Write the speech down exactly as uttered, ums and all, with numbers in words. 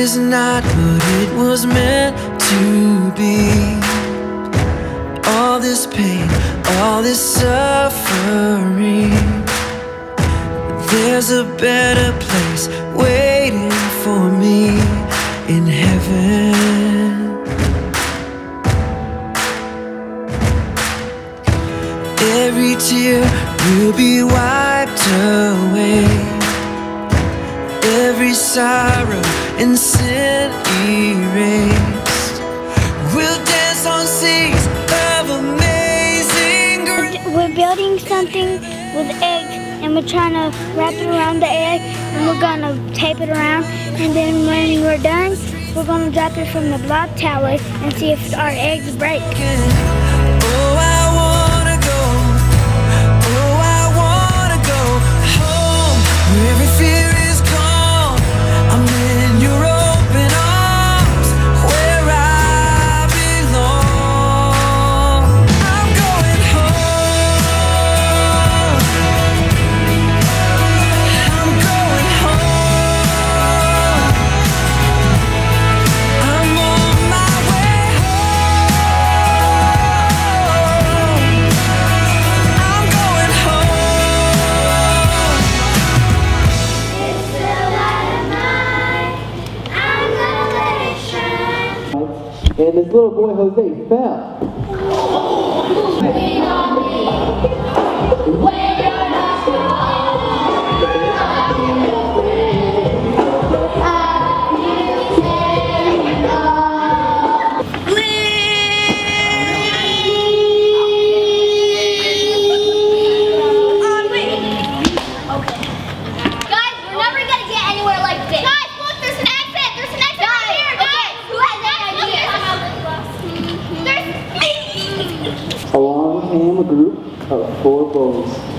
is not what it was meant to be. All this pain, all this suffering, there's a better place waiting for me in heaven. Every tear will be wiped away, every sorrow and sin erased. We'll dance on seas of amazing grace. We're building something with eggs, and we're trying to wrap it around the egg, and we're gonna tape it around, and then when we're done, we're gonna drop it from the block tower and see if our eggs break. Oh, I wanna go, oh, I wanna go home, where every fear is gone. I'm in your open arms, where I belong. I'm going home, I'm going home, I'm on my way home, I'm going home. It's still light of night, I'm gonna let it shine. And this little boy Jose fell. Guys, we're never gonna get anywhere like this. Guys, look, there's an exit. There's an exit right here, guys. Who has that idea? There's me. Along came a group of four bulls.